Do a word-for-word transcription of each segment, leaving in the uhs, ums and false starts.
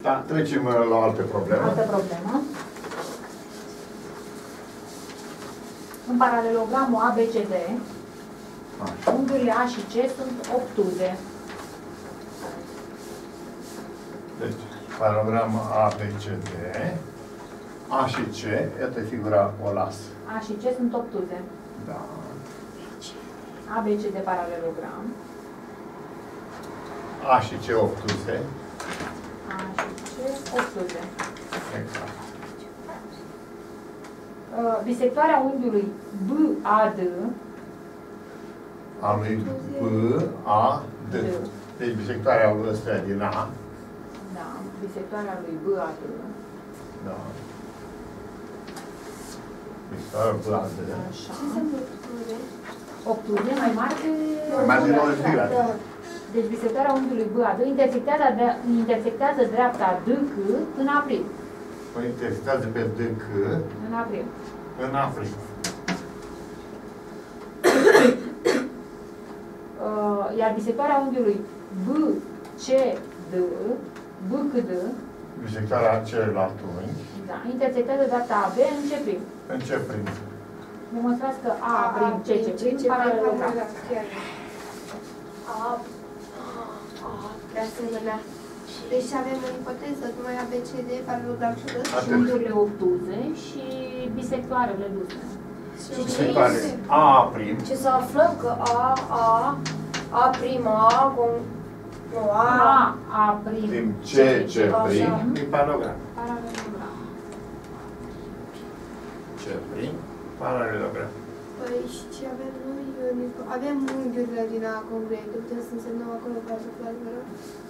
Da, trecem la o altă problemă. Altă problemă. În paralelogramul A B C D, unghiurile A și C sunt obtuze. Deci, paralelogramul A B C D, A și C, iată figura o las. A și C sunt obtuze. Da. A B C D paralelogram. A și C obtuse. A și C obtuze. Exact. Uh, bisectoarea unghiului B A D. A lui B A D. Deci bisectoarea lui ăsta din A. Da, bisectoarea lui B A D. Da. Bisectoarea B A D. Așa. Obtuze mai mari de... Mai mari de nouăzeci de grade. Deci bisectoarea unghiului B A D intersectează, intersectează dreapta D C în aprim. O intersectează pe D C În aprim. în aprim. Uh, iar bisectoarea unghiului B C D, B C D, Bisectoarea celălalt unghi. da, intersectează dreapta A B în C prim. În ce prim? Demonstrați că A prim, C C prim, paralelogram. A, A, de asemenea. Deci avem o ipoteză, numai A B C D, paralelogram și ăsta. Și unghiurile obtuze și bisectoarele duse. Bisectoare A prim. Ce să aflăm că A, A, A prima, cum... Nu, A, A, A prim, Prim C, C prim. E paralelogram. paralelogram. C prim. Paralelogram. păi și ce avem noi? Avem unghiurile din A congruente, putem să însemnăm acolo paralelogram.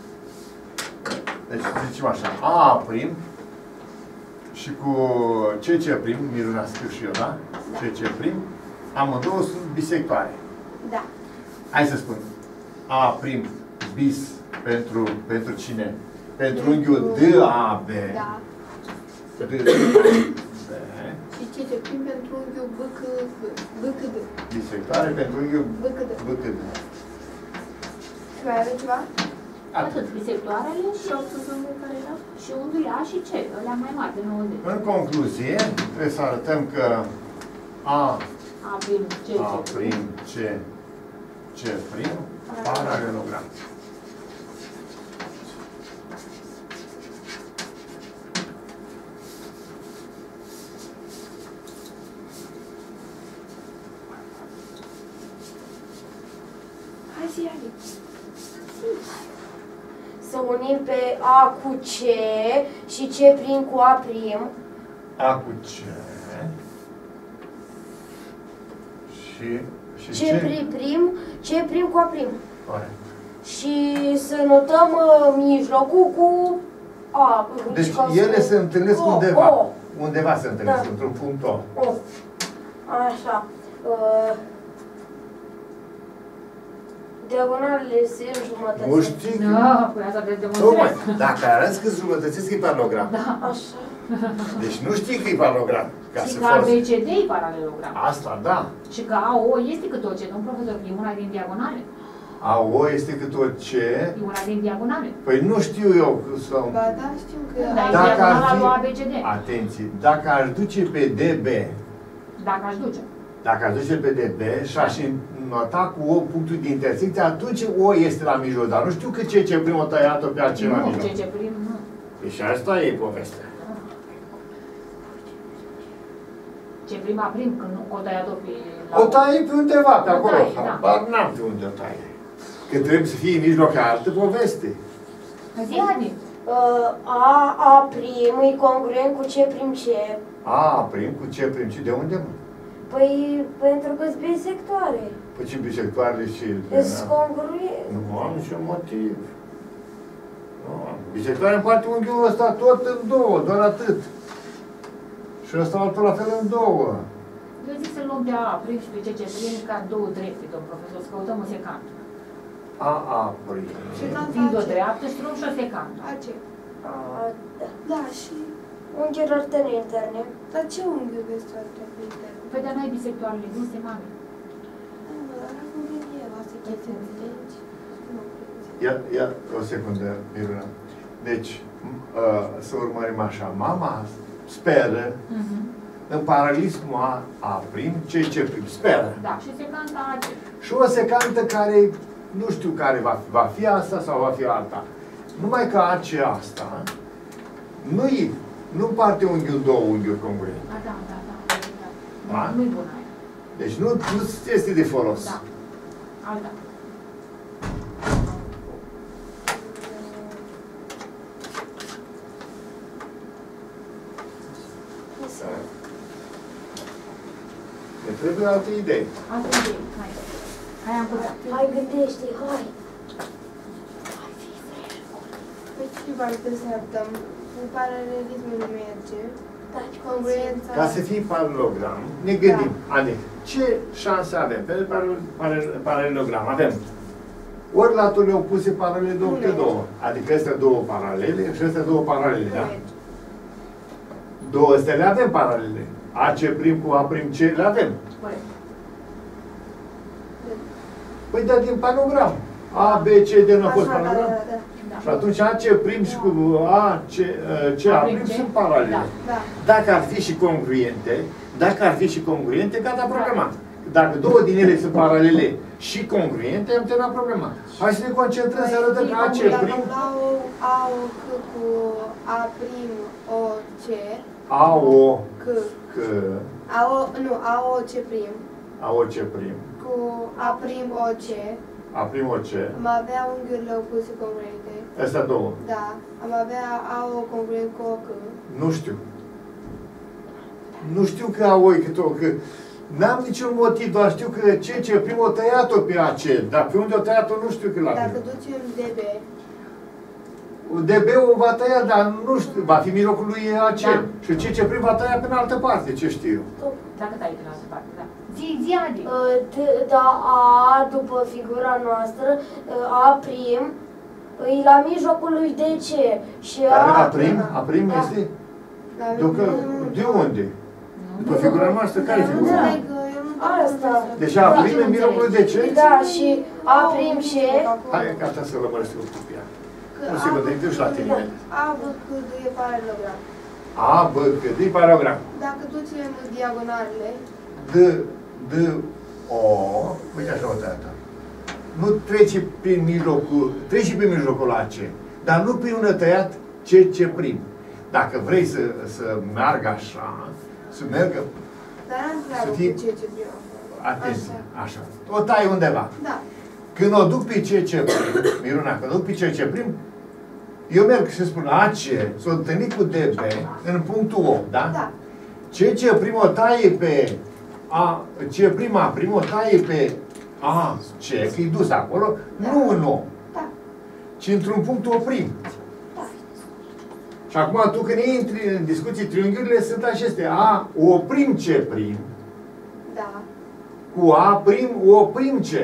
Deci zicem așa, A prim și cu C C prim, Miruna scriu și eu, da? Da. C C prim, amândouă sunt bisectoare. Da. Hai să spun, A prim bis pentru, pentru cine? Pentru unghiul D A B. Da. D A B. Și ce ce prim pentru unghiul B C D. B C D. Bisectoare pentru unghiul B C D. B C D. Și mai avem ceva? Atât, bisectoarele și, Și obtuzul unghiul care era? și unghiurile A și C, ălea mai mari de nouăzeci. În concluzie, trebuie să arătăm că A, A prim, C, A C prim, C, C prim, paralelogram. Hai zi, Ali. Să unim pe A cu C și C prim cu A prim. A cu C și, și C prim prim, C prim cu A prim. Corect. Și să notăm uh, mijlocul cu A. Deci ca ele să- se întâlnesc O, undeva. O. Undeva se întâlnesc, Da. într-un punct O. O. Așa. Uh, diagonalele se înjumătățesc. Nu știi? Da, păi asta de Tocmai, demonstrez. dacă arăți că jumătățesc, e paralogram. Da. Așa. Deci nu știi că e paralogram. Ca Și să că A B forți. C D e paralelogram. Asta, da. Și că A O este cât o C, domn profesor, e una din diagonale. A O este cât o C. E una din diagonale. Păi nu știu eu. Sau... Ba da, știu că... Da, e Dacă ar diagonala fi- lui A B C D. Atenție, dacă aș duce pe D B, Dacă aș duce. dacă aș duce pe D B și aș nota cu O punctul de intersecție, atunci O este la mijloc. Dar nu știu că ce ce primul tăiat-o pe altceva la Nu, mijloc. C C prim, nu. Păi și asta e povestea. C prim, A prim, când nu o tăiat-o pe... la O taie pe undeva, pe O acolo. taie, da. Habar n-am pe unde o taie. Că trebuie să fie în mijloc ca altă poveste. Zi, Adi. Uh, A, A prim e congruent cu C prim C. A prim cu C prim. Și de unde, mă? Păi, pentru că sunt bisectoare. Păi ce bisectoarele și... Sunt congruent. Nu am niciun motiv. Nu am. Bisectoarea împarte unghiul ăsta tot în două, doar atât. Și ăsta altul la fel în două. Eu zic să luăm pe A prim și pe C C prim ca două drepte, domn profesor, să căutăm o secantă. A, A prim. Și la Fiind o face. dreaptă și luăm și o secantă. A, ce? A, da. Da, și unghiuri artene interne. Dar ce unghiuri este artene interne? Păi de-a n-ai bisectoarele duse, mami. Da, mă, dar acum vine el, asta e ce înțelegi? Nu cred. Ia, ia o secundă, Miruna. Deci, uh, să urmărim așa. Mama speră Mhm. în paralelismul A, A prim, ce ce prim. Speră. Da, și secanta A C. Și o secantă care, nu știu care va fi, va fi asta sau va fi alta. Numai că A C asta nu-i, nu parte unghiul două unghiuri congruente. Da, da, da. da. Da? Nu-i bună aia. Deci nu, nu este de folos. Da. Alta. Ne trebuie alte idei. Altă idee. Hai. Hai, am putea. Hai, gândește, hai. Păi ce bani trebuie să adaptăm? Cu paralelismul nu merge. Taci, Congruența. Ca să fie paralelogram, ne gândim, adică, ce șanse avem? Pe paralel- paralelogram avem ori laturile opuse paralele două câte două. Adică astea două paralele și astea două paralele, da? Două astea le avem paralele. A C prim cu A prim C le avem. Corect. Păi da, din panogram. A, B, C, D nu a fost Așa, da, panogram? da, da. Da. Și atunci A C prim și cu A, C, C A prim sunt paralele. Da. Da. Dacă ar fi și congruente, dacă ar fi și congruente, gata programat. Dacă două din ele sunt paralele și congruente, am terminat problema. Hai să ne concentrăm să arătăm că A C Dacă prim, la o A O C cu A prim O C A O C C, A O, nu, A O C prim A O C prim, cu A prim O C A prim O C, am avea unghiurile opuse congruente. astea două. Da. Am avea A O congruent cu O C. Nu știu. Nu știu că A O e cât o că n-am niciun motiv, doar știu că C C prim o tăiat-o pe A C, dar pe unde o tăiat-o nu știu că l-a Dacă tăiat. ducem D B, D B-ul va tăia, dar nu știu, va fi mijlocul lui A C. Da. Și C C prim va tăia pe în altă parte, ce știu eu. Dacă tai din altă parte, da. Zi, zi, Adi. Da, A, după figura noastră, A prim, e la mijlocul lui D C. Și Dar A... A prim, A prim Da. este? la Ducă, de unde? După figura noastră, care e Nu figura? înțeleg, eu nu Asta. Deci A prim în mijlocul lui D C? Da, și A prim C. Hai, gata să lămăresc eu cu ea. Că Nu A se B vede, duci la tine. A B C D e paralelogram. A, B, C, D, paragram. Dacă ducem diagonalele, D, D, O, uite așa o tăiată. Nu trece prin mijlocul, trece prin mijlocul A C, dar nu prin un tăiat C, C prim. Dacă vrei să, să meargă așa, să meargă, dar am Să treabă fie- cu ce ce prim. atenție, așa. O tai undeva. Da. Când o duc pe C C prim, Miruna, când o duc pe C C prim, eu merg și spun A C, s-o întâlnit cu D B în punctul O, da? Da. C C prim o taie pe A, C prim A prim o taie pe A C, că e dus acolo, Da. nu în O, Da. ci într-un punct O prim. Și acum tu când intri în discuții, triunghiurile sunt acestea. A, O prim C prim, Da. cu A prim, O prim C.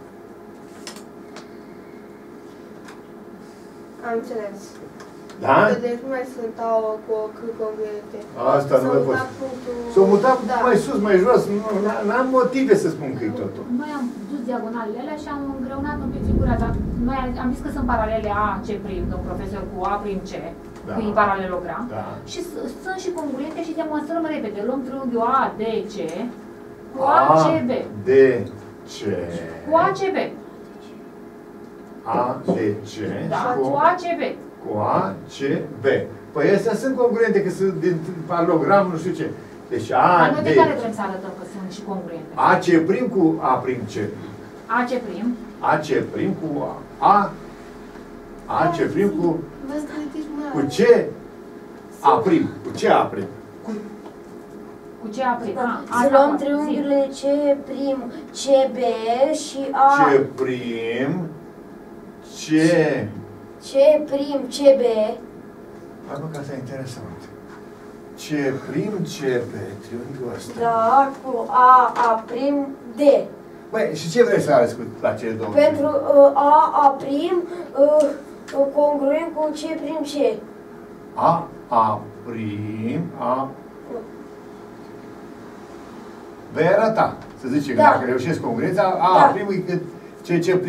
Am înțeles. Da? Deci nu mai sunt A O cu O C congruente. Asta nu S-a le mutat pot. punctul... S-au mutat Da. mai sus, mai jos, nu- n-am motive să spun că e totul. Noi am dus diagonalele alea și am îngreunat un pic figura, dar noi am zis că sunt paralele A C prim, domn profesor, cu A prim C, Da. cu e paralelogram. Da. Și s- sunt și congruente și demonstrăm repede. Luăm triunghiul A D C cu A, A C B. D, C. Cu A C B. A, D, C. Da, și cu A C B. Cu A, C, B. Păi astea sunt congruente, că sunt din paralogram, nu știu ce. Deci A, Dar noi D. de care trebuie să arătăm că sunt și congruente? A, C prim cu A prim C. A C prim. A, C prim cu A. A, C prim cu, Vă strătiți mâna. cu C, A prim. Cu C, A prim. Cu ce A prim? A, Să asta luăm poate, zi. triunghiurile C prim, C B și A... C prim, C. C prim, C B. Hai mă, că asta e interesant. C prim, C B. Triunghiul ăsta. Da, cu A, A prim, D. Băi, și ce vrei să arăți cu la cele două? Pentru uh, A, A prim, uh, uh, congruent cu C prim, C. A, A prim, A... Vei arăta, să zicem, Da. dacă reușesc congruența, A, Da. A prim e cât C, C prim.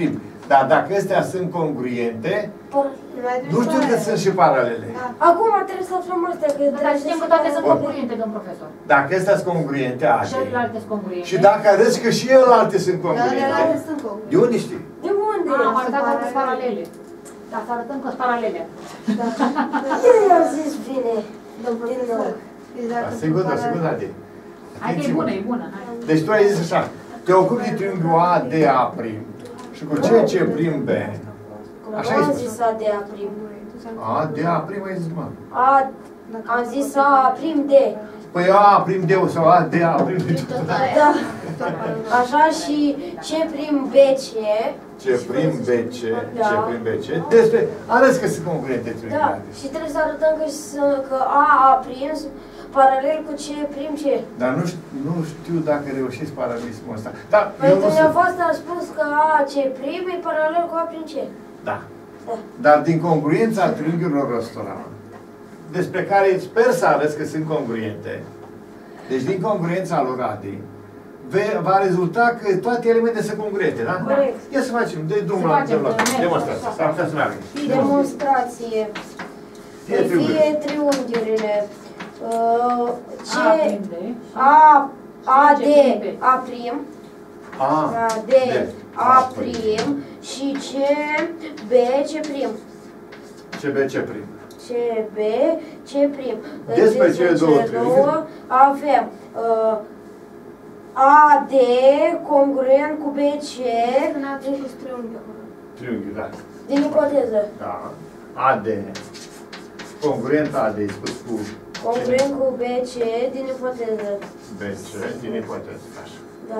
Dar dacă astea sunt congruente, nu știu că sunt și paralele. Acum trebuie să aflăm astea, că Dar știm că toate sunt congruente, domn profesor. Dacă astea sunt congruente, Și Adi. celelalte sunt congruente. Și dacă arăți că și celelalte sunt Da, celelalte congruente, sunt congruente. de unde știi? De unde? Ah, am arătat că sunt paralele. Dar să arătăm că sunt paralele. Eu i-am zis bine. Domn profesor, deci dacă Da, sunt secundă, paralele- secundă, Adi. Hai că e bună, e bună. Hai. Deci tu ai zis așa, te ocupi de triunghiul A D A prim și cu C C prim B. Așa ai Nu am spus. zis A de A prim. A D A prim ai zis, mă. A, am zis A prim D. Păi A prim D sau A D A prim D. Da. Așa și C prim B C. C prim B C, Da. C prim B C. Despre, arăți că sunt congruente Da. triunghiurile. Și trebuie să arătăm că, s- că A A prim paralel cu C prim C. Dar nu știu, nu știu dacă reușiți paralelismul ăsta. Da, Păi eu nu sunt. dumneavoastră a spus că A C prim e paralel cu A prim C. Da. Da. Dar din congruența triunghiurilor ăstora, despre care sper să arăți că sunt congruente, deci din congruența lor, Adi, ve- va rezulta că toate elementele sunt congruente, da? Corect. Ia să facem, dă drumul Să la facem, la să mergem. demonstrație. S-ar putea să meargă. Demonstrație. Fie Fie triunghiuri. triunghiurile. Uh, C, A prim D. A, A, D, C prim B. A prim. A, A, D, A prim. Și C, B, C prim. C B, C prim. C, B, C prim. Despre cele două două avem uh, A, D congruent cu B, C N-ați pus triunghi acolo. Triunghi, da. din ipoteză. Da. A D. Congruent A D, spus cu Congruent cu B, C din ipoteză. B, C, din ipoteză. Așa. Da.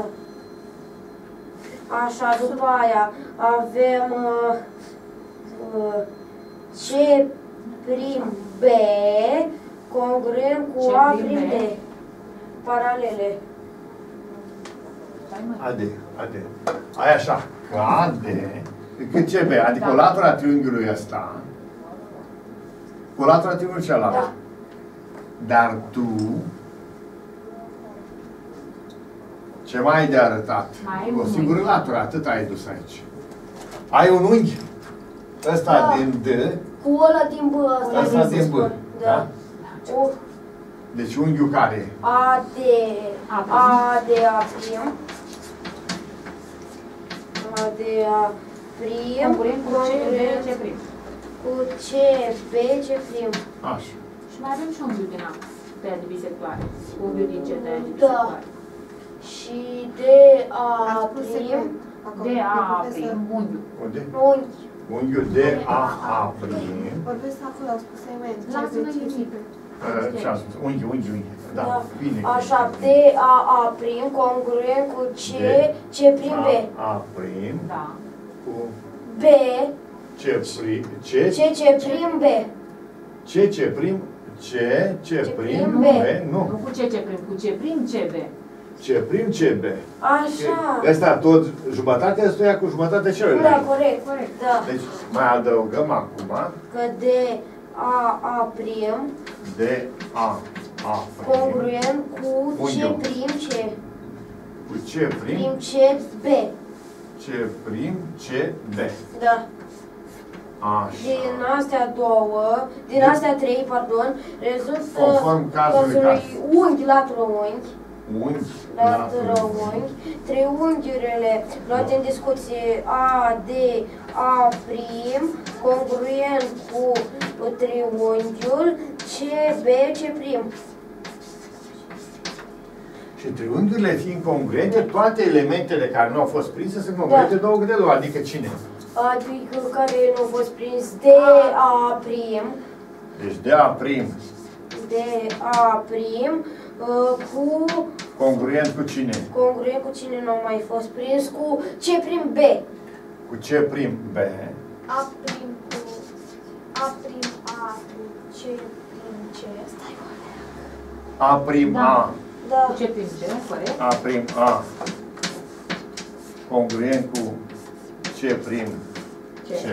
Așa, după aia avem uh, uh, C prim B congruent cu C A prim prim B. D. Paralele. Hai, mă. A D, A D. Ai așa, că A D, cât C B, adică Da. latura triunghiului ăsta, cu latura triunghiului celălalt. Da. Dar tu, ce mai ai de arătat? Mai ai O un singură unghi. latură, atât ai dus aici. Ai un unghi, ăsta Da. din D, Cu ăla din B ăsta. ăsta vrei să din B. spun. Da? Da. O, Deci unghiul care? A, D, A prim. A, D, A prim. A, D, A prim. Congruent cu C B C prim. cu C, B, C prim. Așa. Și mai avem și unghiul din A. Tăia de bisectoare. Unghiul din C tăia de Da. bisectoare. Și D, A Ați pus prim. secund acolo. D A Profesor. prim. Unghiul. Unde? Unghi. Unghiul D, A, A prim. Vorbesc acolo, au spus segment. Lasă-mă nimic. Uh, Ce am spus? Unghi, unghi, unghi. Da, Da. bine. Așa, D, A, A prim, congruent cu C, C prim B. A, A prim, Da. cu B, C prim, C, C, C prim B. C, C prim, C, C prim, prim, B, B. nu, Nu cu C C prim, cu C prim C B. C prim, C, B. Așa. Ăsta tot, jumătatea ăstuia cu jumătatea Da, celuilalt. corect, corect, da. Deci mai adăugăm acum Că D, A, A prim, D, A, A prim, congruent cu C Unghiul. prim C. cu C prim, Prim C, B. C prim, C, B. Da. Așa. Din astea două, din astea trei, pardon, rezultă Conform cazului caz. unghi, latură unghi, Unghi, latură latură. unghi, triunghiurile luate în discuție A, D, A prim, congruent cu triunghiul C, B, C prim. Și triunghiurile fiind congruente, toate elementele care nu au fost prinse sunt congruente Da. două câte două, adică cine? Adică care nu a fost prins D, A prim, Deci de A prim, D, A prim, uh, cu congruent cu cine? congruent cu cine nu a mai fost prins, cu C prim B. Cu C prim B, A prim cu A prim A cu C prim C. Stai, A prim Da. A, Da. Cu C prim C, corect? A prim A, congruent cu C prim C. C,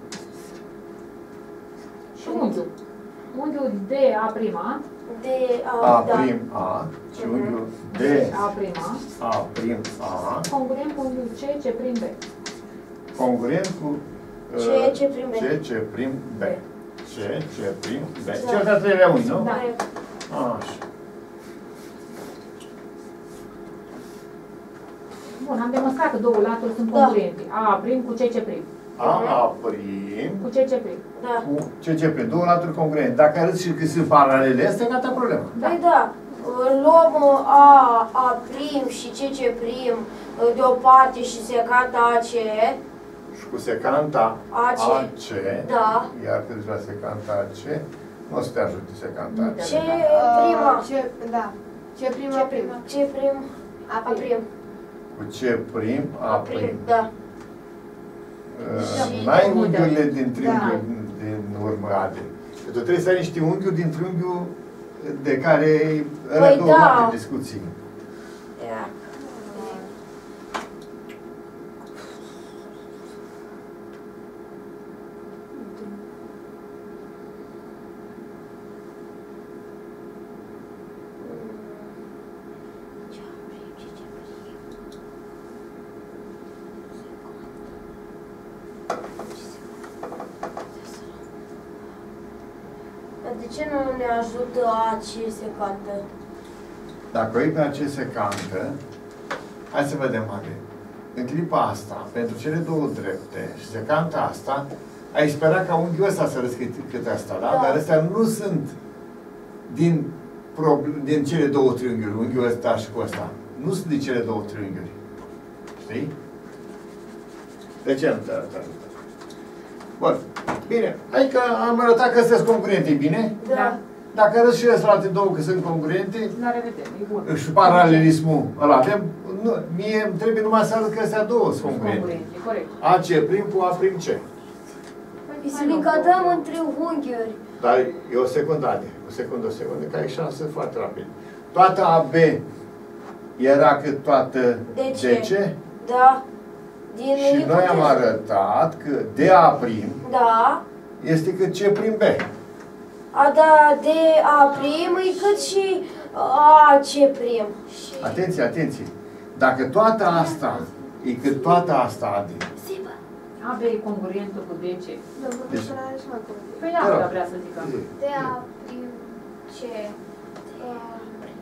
Și unghiul. Unghiul D A prima. D, A, A da. prim A, și unghiul D, A prima. A prim A, Congruent cu unghiul C C prim B. Congruent cu C, C prim B. C, C prim B. C, C prim B. Da. Cel de-al treilea unghi, nu? Da. Așa. Bun, am demonstrat că două laturi sunt Da. congruente. A prim cu C C prim. A, A prim Cu C C prim. Da. cu C, C prim. Două laturi congruente. Dacă arăți și că sunt paralele, asta e gata problema. Păi da, luăm uh, A, A prim și C, C prim uh, de o parte și secanta A C. Și cu secanta A C. A C, Da. iar când la secanta A C, nu o să te ajute secanta A C. C prima. Ce, da. Ce prima, C prima. C prim A A prim. Cu C prim, A A prim. prim, da. Uh, N-ai unghiurile din triunghiul din urmă, Ade. Tu trebuie să ai niște unghiuri din triunghiul de care ăla Păi două da. mari discuții. Ia. De ce nu ne ajută A C secante? Dacă o iei pe acest secantă, hai să vedem, Ade. În clipa asta, pentru cele două drepte și secanta asta, ai spera ca unghiul ăsta să răscă cât asta, da? Da. Dar astea nu sunt din, din cele două triunghiuri, unghiul ăsta și cu ăsta. Nu sunt din cele două triunghiuri. Știi? De ce nu te arăt? Bun. Bine. Adică am arătat că astea sunt congruente, bine? Da. Dacă arăt și celelalte două că sunt congruente, La revedere, e bun. și paralelismul ăla avem, nu, mie îmi trebuie numai să arăt că astea două sunt congruente. Congruente, corect. A C prim cu A prim C. Îi să ne cadăm în triunghiuri. Dar e o secundă, Ade. O secundă, o secundă, că ai șansă foarte rapid. Toată A B era cât toată De D ce? C. Da. Din Și noi am ipoteză. arătat că D A prim Da. este cât C prim B. A, da, de A prim e cât și A C prim. Și... Atenție, atenție. Dacă toată asta e cât toată asta, Ade, A B e congruentă cu D C. Domnul Deci- profesor are și mai curând. Păi Te rog. asta vrea să zic. zi. De A prim C uh,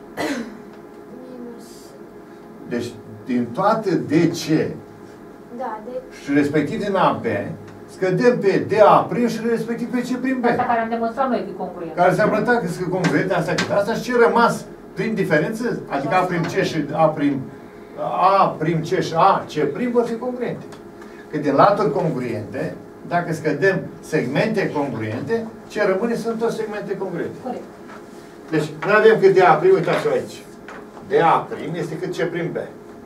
minus. Deci, din toată D C Da, de și respectiv din A B, scădem pe D A prim și respectiv pe C prim B. Asta care am demonstrat noi că e congruent. Care se arătat că sunt congruente, asta cât asta și ce rămas prin diferență, adică A prim C și A prim A prim C și A C prim vor fi congruente. Că din laturi congruente, dacă scădem segmente congruente, ce rămâne sunt toți segmente congruente. Corect. Deci, noi avem că D A prim, uitați-o aici. D A prim este cât C prim B.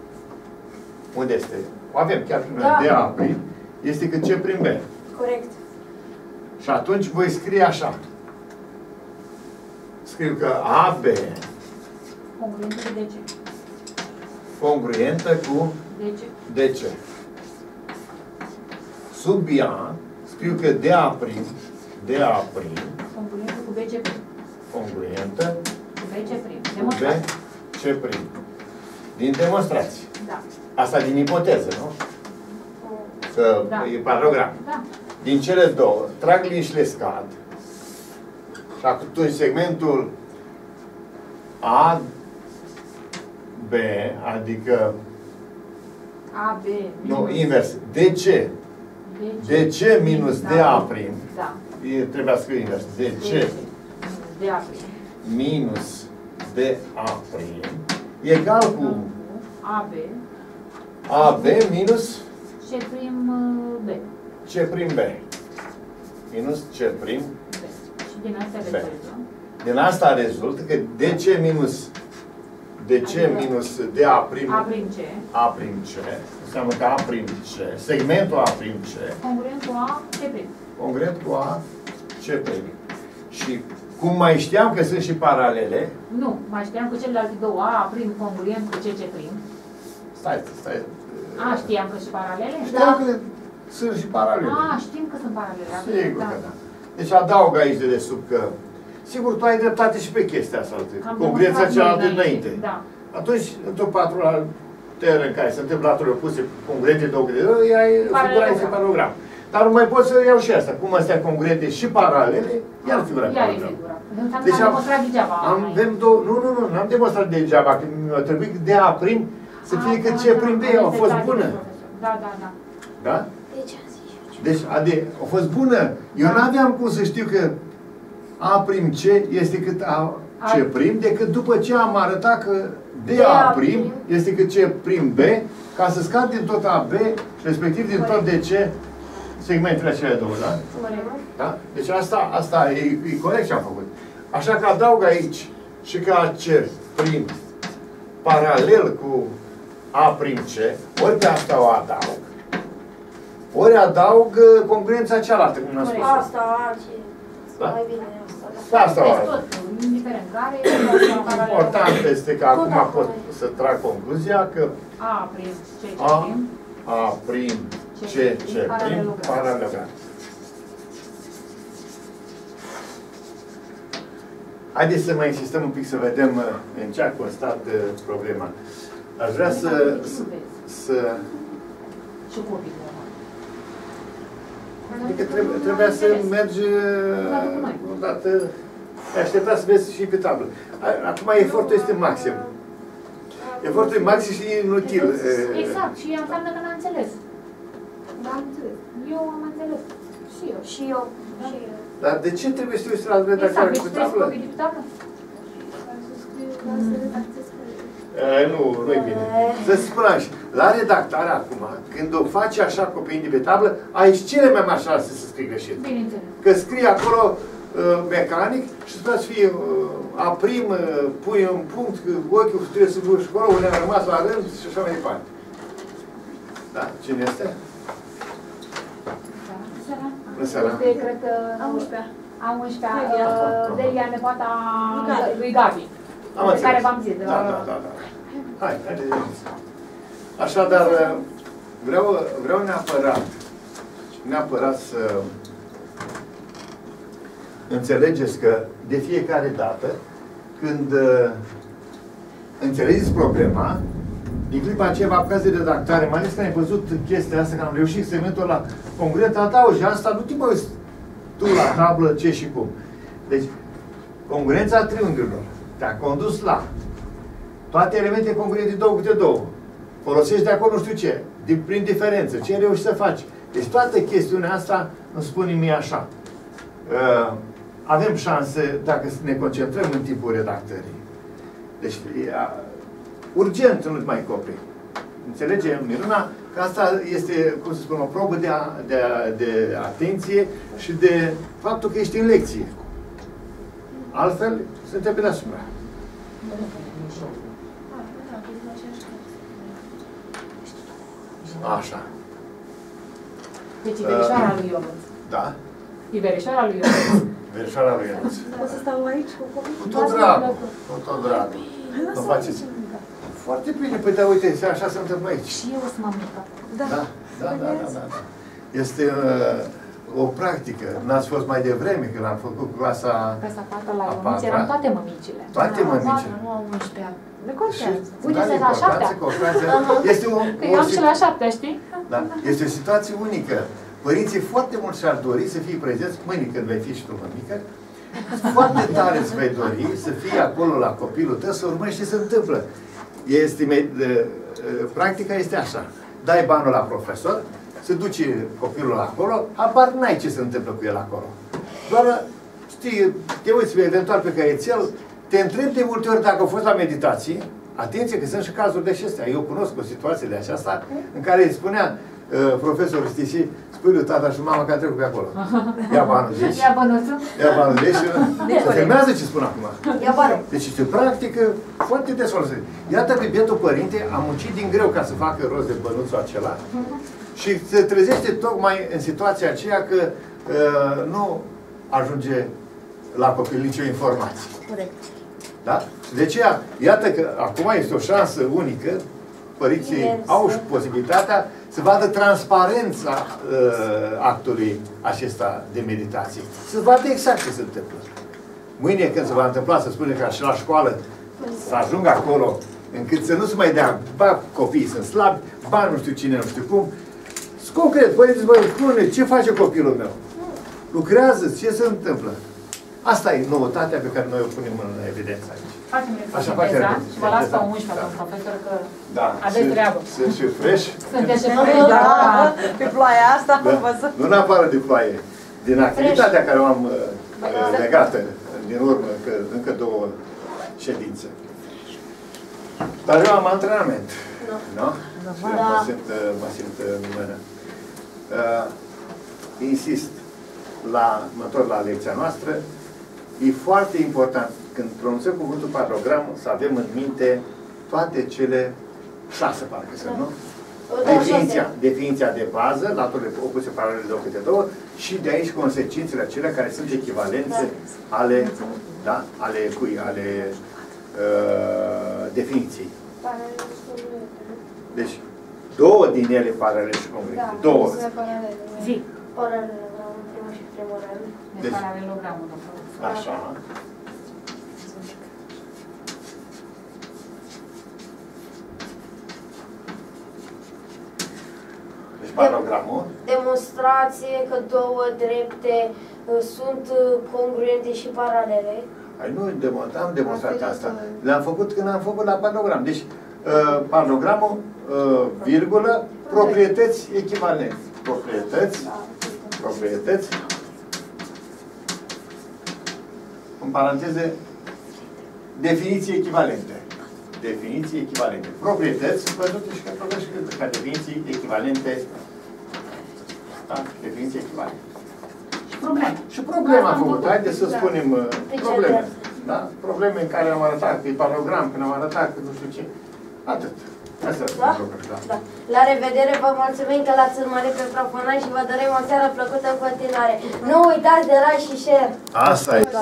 Unde este? O avem chiar prin Da. D A prim este cât C prim B. Corect. Și atunci voi scrie așa. Scriu că A B Congruentă cu D C. congruentă cu D C. D C. Sub ea scriu că D A prim, D A prim, Congruentă cu B C prim. congruentă Cu B C prim. cu B Demonstrat. C prim. Din demonstrație. Da. Asta din ipoteză, nu? Că Da. e paralogram. Da. Din cele două, trag linii și le scad. Și atunci segmentul A B, adică, A, B, nu, minus invers, D C, D C minus D A prim, Da. e, trebuia să scriu invers, D C minus D A prim. minus D A prim, egal cu A, B, A B minus C prim uh, B. C prim B. Minus C prim. B. Și din astea B. rezultă. Din asta rezultă că D C minus D C Adică minus D A prim, A prim C. A prim C, înseamnă că A prim C, segmentul A prim C, Congruent cu A, C prim. congruent cu A C prim. Și cum mai știam că sunt și paralele, Nu, mai știam cu celelalte două. A prim congruent cu C C prim. stai, stai, A, știam că și paralele? știam că sunt și paralele. A, știm că sunt paralele. Sigur că da. Deci adaug aici de desubt că, sigur, tu ai dreptate și pe chestia asta, Am congruența demonstrat cealaltă noi înainte. Da. Atunci, într-o patru la ter în care se întâmplă laturi opuse congruente două câte două, ea e figura este paralogram. Dar nu mai pot să iau și asta. Cum astea congruente și paralele, iar figura paralogram. Deci am demonstrat degeaba. Avem două, nu, nu, nu, nu am demonstrat degeaba, că mi-a trebuit de A prim să fie cât C prim B, a fost bună. Da, da, da. Da? Deci am zis eu. Deci, ade, a fost bună. Eu nu aveam cum să știu că A prim C este cât A C prim, decât după ce am arătat că D A prim este cât C prim B, ca să scad din tot A B și respectiv din tot D C segmentele acelea două, da? Da? Deci asta, asta e, e corect ce am făcut. Așa că adaug aici și că A C prim paralel cu A prim C, ori pe asta o adaug, ori adaug congruența cealaltă, cum am spus. Asta, ce... Da? Mai bine asta. Da, asta o adaug. Tot, indiferent care, Important este că acum pot să trag concluzia că A prim C C A, prim. A prim C C prim paralelogram. Haideți să mai insistăm un pic să vedem în ce a constat problema. Aș vrea să... să Și copii. adică trebuie, trebuia să mergi o dată... Te aștepta să vezi și pe tablă. Acum efortul este maxim. Efortul e maxim și inutil. Exact. Și înseamnă că n-am înțeles. N-am înțeles. Eu am înțeles. Și eu. Și eu. Și eu. Dar de ce trebuie să te uiți la redactarea Exact. cu Deci trebuie să tablă? copii pe tablă? Nu, nu-i bine. Să-ți spun așa, la redactare acum, când o faci așa copiind de pe tablă, ai cele mai mari șanse să scrii greșit. Bineînțeles. Că scrii acolo uh, mecanic și îți poate să fie uh, aprim, uh, pui un punct, că ochiul trebuie să duci acolo, unde a rămas la rând și așa mai departe. Da? Cine este? Bună seara. Este, cred că... A unsprezecea. A unsprezecea. Delia, nepoata lui Gabi. Am Pe înțeles. care v-am zis. Da, da, da, da. Hai, haideți. Așadar, vreau, vreau neapărat, neapărat să înțelegeți că de fiecare dată, când uh, înțelegeți problema, din clipa aceea vă apucați de redactare, mai ales că ai văzut chestia asta, că am reușit segmentul ăla congruent, adaugi asta, nu te mai uiți tu la tablă ce și cum. Deci, congruența triunghiurilor te-a condus la toate elementele congruente două câte două. Folosești de acolo nu știu ce, din, prin diferență, ce reușești să faci. Deci toată chestiunea asta îmi spune mie așa. Uh, avem șanse, dacă ne concentrăm în timpul redactării. Deci, e, uh, urgent nu-ți mai copii. Înțelege, Miruna, că asta este, cum să spun, o probă de, a, de, a, de atenție și de faptul că ești în lecție. Altfel, suntem pe deasupra. Așa. Deci e verișoara lui Ionuț. Da? E verișoara lui Ionuț. Verișoara lui Ionuț. Pot să stau aici cu copii? Cu tot dragul. Cu tot dragul. Nu faceți. Foarte bine. Păi da, uite, așa se întâmplă aici. Și eu sunt mămică. Da, da, da, da, da, da. Este uh, o practică. N-ați fost mai devreme când am făcut clasa Pe sa patru la Ionuț eram toate mămicile. Toate mămicile. Nu au unsprezecea. Le contează. Și Uite, are se la șaptea. importanță că ocazia este o, Că o eu am si- și la șaptea, știi? da, este o situație unică. Părinții foarte mult și-ar dori să fii prezenți mâine când vei fi și tu mămică. Foarte tare îți vei dori să fii acolo la copilul tău, să urmărești ce se întâmplă. Este, practica este așa. Dai banul la profesor, se duce copilul acolo, apar n-ai ce se întâmplă cu el acolo. Doar, știi, te uiți eventual pe caietel, te întrebi de multe ori dacă au fost la meditații. Atenție că sunt și cazuri de acestea. Eu cunosc o situație de aceasta în care îi spunea uh, profesorul Stici, spui lui tata și mama că a trecut pe acolo. Ia banul de aici. Ia bănuțul. Ia banul de aici. Se filmează ce spun acum. Ia banul. Deci este o practică foarte des folosită. Iată că bietul părinte a muncit din greu ca să facă rost de bănuțul acela și se trezește tocmai în situația aceea că uh, nu ajunge la copil nicio informație. Corect. Da? Și de aceea, iată că acum este o șansă unică, părinții Yes. au și posibilitatea să vadă transparența uh, actului acesta de meditație. Să vadă exact ce se întâmplă. Mâine când se va întâmpla, să spune că și la școală, să ajungă acolo încât să nu se mai dea, ba, copiii sunt slabi, ba, nu știu cine, nu știu cum. Concret, părinții zic, băi, spune, ce face copilul meu? Lucrează, ce se întâmplă? Asta e noutatea pe care noi o punem în evidență aici. Așa face teza și vă las pe unsprezece, domnul profesor, că da, aveți sunt, treabă. Sunt și fresh. Sunteți și fresh, da. Pe ploaia asta da. am văzut. Nu neapărat de ploaie. Din activitatea fresh care o am uh, legată din urmă, că încă două ședințe. Dar eu am antrenament. Nu? No. No? Da. Mă simt, mă simt în mână. Uh, insist, la, mă întorc la lecția noastră, e foarte important, când pronunțăm cuvântul paralogram, să avem în minte toate cele șase, parcă sunt, nu? Definiția, definiția de bază, laturile opuse paralele de câte două, și de aici consecințele acelea care sunt echivalențe ale, da, ale cui, ale uh, definiției. Deci, două din ele paralele și congruente. Da, două. Zi. Paralelogramul, primul și primorel. Deci, paralelogramul, doctor. Așa. Deci paralelogramul. Demonstrație că două drepte uh, sunt uh, congruente și paralele. Ai, nu am demonstrat asta. Le-am făcut când am făcut la paralogram. Deci, uh, paralelogramul, uh, virgulă, proprietăți echivalente. Proprietăți, proprietăți, în paranteze, definiții echivalente. Definiții echivalente. Proprietăți, văzute și că ca definiții echivalente. Da? Definiții echivalente. Și probleme. Și problema am făcut. Haideți să spunem uh, probleme. Da? Probleme în care am arătat, pe paralogram, când am arătat, că nu știu ce. Atât. Asta da? lucruri, da. Da. La revedere, vă mulțumim că l-ați urmărit pe Profonaj și vă dorim o seară plăcută în continuare. Nu uitați de like și share! Asta e.